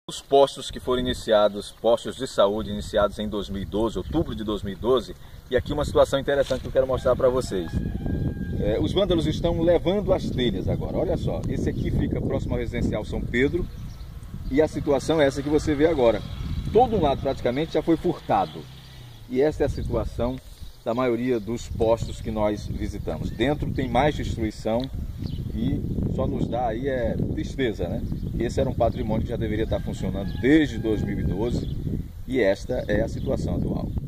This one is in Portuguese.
Os postos que foram iniciados, postos de saúde iniciados em 2012, outubro de 2012, e aqui uma situação interessante que eu quero mostrar para vocês. Os vândalos estão levando as telhas agora, olha só, esse aqui fica próximo ao residencial São Pedro, e a situação é essa que você vê agora. Todo um lado praticamente já foi furtado, e essa é a situação da maioria dos postos que nós visitamos. Dentro tem mais destruição e só nos dá aí tristeza, né? Esse era um patrimônio que já deveria estar funcionando desde 2012 e esta é a situação atual.